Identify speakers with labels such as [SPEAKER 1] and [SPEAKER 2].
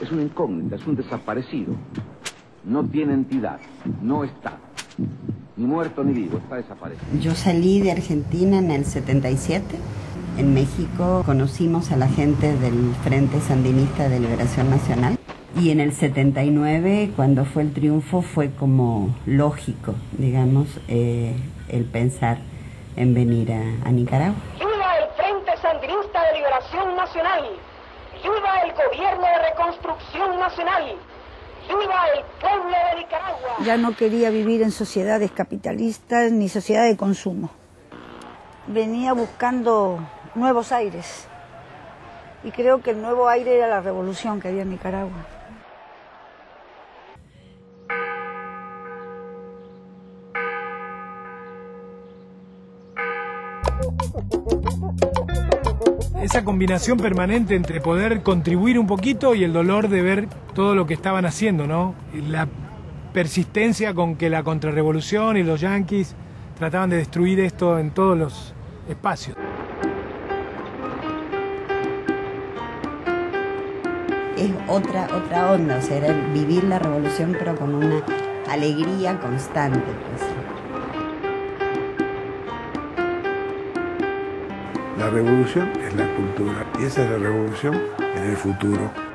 [SPEAKER 1] Es una incógnita, es un desaparecido. No tiene entidad, no está. Ni muerto ni vivo, está desaparecido.
[SPEAKER 2] Yo salí de Argentina en el 77. En México conocimos a la gente del Frente Sandinista de Liberación Nacional. Y en el 79, cuando fue el triunfo, fue como lógico, digamos, el pensar en venir a Nicaragua.
[SPEAKER 3] ¡Viva el Frente Sandinista de Liberación Nacional! ¡Viva el Gobierno de Reconstrucción Nacional! ¡Viva el pueblo de Nicaragua!
[SPEAKER 4] Ya no quería vivir en sociedades capitalistas ni sociedades de consumo. Venía buscando nuevos aires. Y creo que el nuevo aire era la revolución que había en Nicaragua.
[SPEAKER 5] Esa combinación permanente entre poder contribuir un poquito y el dolor de ver todo lo que estaban haciendo, ¿no? La persistencia con que la contrarrevolución y los yanquis trataban de destruir esto en todos los espacios.
[SPEAKER 2] Es otra onda, o sea, era vivir la revolución pero con una alegría constante, pues.
[SPEAKER 6] La revolución es la cultura y esa es la revolución en el futuro.